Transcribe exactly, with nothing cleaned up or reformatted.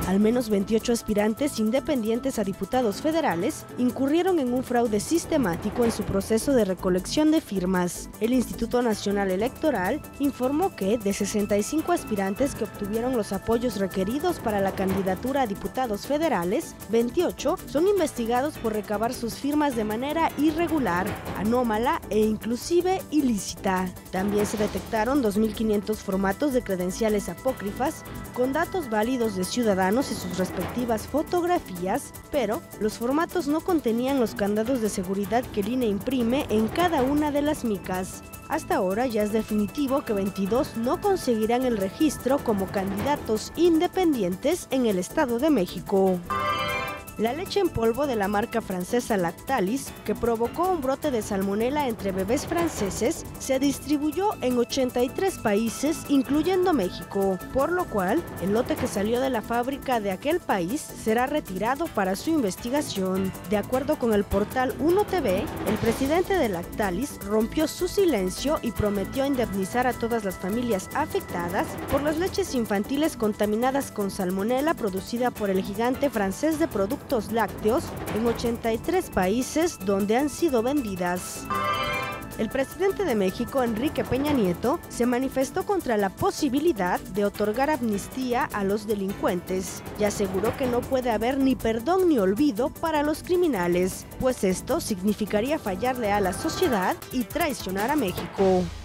Al menos veintiocho aspirantes independientes a diputados federales incurrieron en un fraude sistemático en su proceso de recolección de firmas. El Instituto Nacional Electoral informó que, de sesenta y cinco aspirantes que obtuvieron los apoyos requeridos para la candidatura a diputados federales, veintiocho son investigados por recabar sus firmas de manera irregular, anómala e inclusive ilícita. También se detectaron dos mil quinientos formatos de credenciales apócrifas con datos válidos de ciudadanos y sus respectivas fotografías, pero los formatos no contenían los candados de seguridad que el I N E imprime en cada una de las micas. Hasta ahora ya es definitivo que veintidós no conseguirán el registro como candidatos independientes en el Estado de México. La leche en polvo de la marca francesa Lactalis, que provocó un brote de salmonela entre bebés franceses, se distribuyó en ochenta y tres países, incluyendo México, por lo cual el lote que salió de la fábrica de aquel país será retirado para su investigación. De acuerdo con el portal Uno T V, el presidente de Lactalis rompió su silencio y prometió indemnizar a todas las familias afectadas por las leches infantiles contaminadas con salmonela producida por el gigante francés de productos lácteos en ochenta y tres países donde han sido vendidas. El presidente de México, Enrique Peña Nieto, se manifestó contra la posibilidad de otorgar amnistía a los delincuentes y aseguró que no puede haber ni perdón ni olvido para los criminales, pues esto significaría fallarle a la sociedad y traicionar a México.